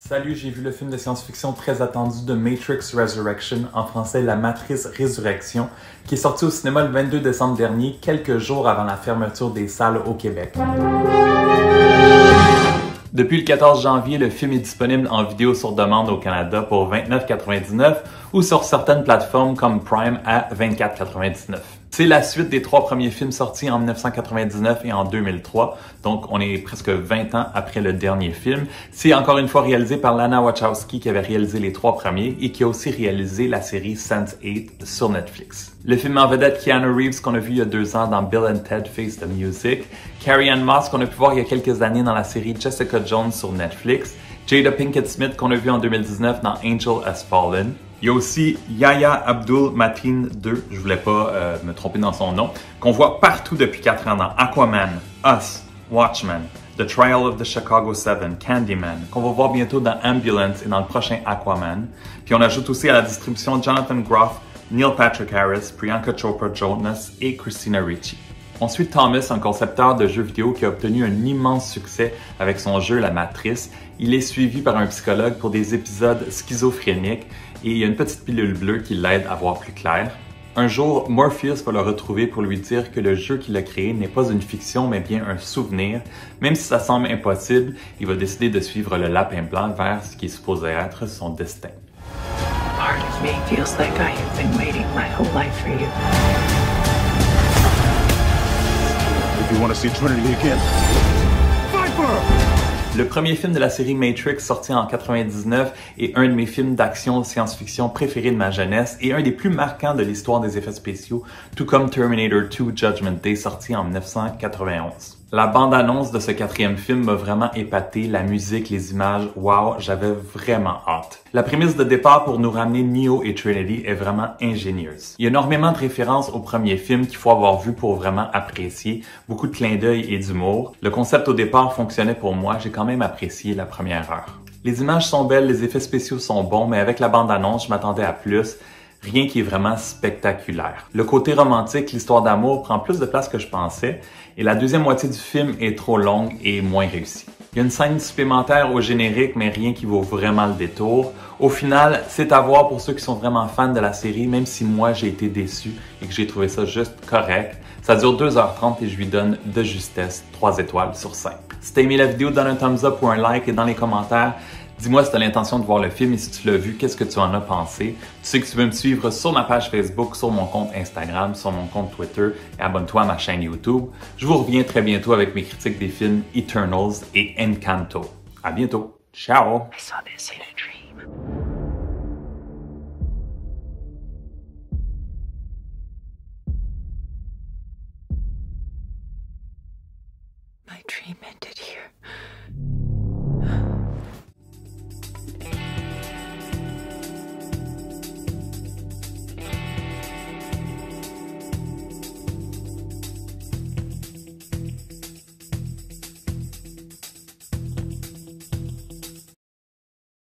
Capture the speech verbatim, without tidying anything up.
Salut, j'ai vu le film de science-fiction très attendu de Matrix Resurrection, en français La Matrice Résurrection, qui est sorti au cinéma le vingt-deux décembre dernier, quelques jours avant la fermeture des salles au Québec. Depuis le quatorze janvier, le film est disponible en vidéo sur demande au Canada pour vingt-neuf quatre-vingt-dix-neuf ou sur certaines plateformes comme Prime à vingt-quatre quatre-vingt-dix-neuf. C'est la suite des trois premiers films sortis en mille neuf cent quatre-vingt-dix-neuf et en deux mille trois, donc on est presque vingt ans après le dernier film. C'est encore une fois réalisé par Lana Wachowski qui avait réalisé les trois premiers et qui a aussi réalisé la série sense eight sur Netflix. Le film met en vedette Keanu Reeves qu'on a vu il y a deux ans dans Bill and Ted Face the Music, Carrie-Anne Moss qu'on a pu voir il y a quelques années dans la série Jessica Jones sur Netflix, Jada Pinkett Smith qu'on a vu en deux mille dix-neuf dans Angel Has Fallen. Il y a aussi Yahya Abdul Mateen deux, je voulais pas euh, me tromper dans son nom, qu'on voit partout depuis quatre ans dans Aquaman, Us, Watchmen, The Trial of the Chicago seven, Candyman, qu'on va voir bientôt dans Ambulance et dans le prochain Aquaman. Puis on ajoute aussi à la distribution Jonathan Groff, Neil Patrick Harris, Priyanka Chopra Jonas et Christina Ricci. On suit Thomas, un concepteur de jeux vidéo qui a obtenu un immense succès avec son jeu La Matrice. Il est suivi par un psychologue pour des épisodes schizophréniques et il y a une petite pilule bleue qui l'aide à voir plus clair. Un jour, Morpheus va le retrouver pour lui dire que le jeu qu'il a créé n'est pas une fiction mais bien un souvenir. Même si ça semble impossible, il va décider de suivre le lapin blanc vers ce qui est supposé être son destin. Part of me feels like I have been waiting my whole life for you. If you want to see Trinity again, fight for her! Le premier film de la série Matrix, sorti en quatre-vingt-dix-neuf, est un de mes films d'action science-fiction préférés de ma jeunesse et un des plus marquants de l'histoire des effets spéciaux, tout comme Terminator deux Judgment Day, sorti en mille neuf cent quatre-vingt-onze. La bande-annonce de ce quatrième film m'a vraiment épaté, la musique, les images, wow, j'avais vraiment hâte. La prémisse de départ pour nous ramener Neo et Trinity est vraiment ingénieuse. Il y a énormément de références au premier film qu'il faut avoir vu pour vraiment apprécier, beaucoup de clins d'œil et d'humour. Le concept au départ fonctionnait pour moi, j'ai quand même apprécié la première heure. Les images sont belles, les effets spéciaux sont bons, mais avec la bande-annonce, je m'attendais à plus. Rien qui est vraiment spectaculaire. Le côté romantique, l'histoire d'amour prend plus de place que je pensais et la deuxième moitié du film est trop longue et moins réussie. Il y a une scène supplémentaire au générique, mais rien qui vaut vraiment le détour. Au final, c'est à voir pour ceux qui sont vraiment fans de la série, même si moi j'ai été déçu et que j'ai trouvé ça juste correct. Ça dure deux heures trente et je lui donne de justesse trois étoiles sur cinq. Si t'as aimé la vidéo, donne un thumbs up ou un like et dans les commentaires, dis-moi si tu as l'intention de voir le film et si tu l'as vu, qu'est-ce que tu en as pensé. Tu sais que tu veux me suivre sur ma page Facebook, sur mon compte Instagram, sur mon compte Twitter et abonne-toi à ma chaîne YouTube. Je vous reviens très bientôt avec mes critiques des films Eternals et Encanto. À bientôt. Ciao! I saw this in a dream. My dream ended.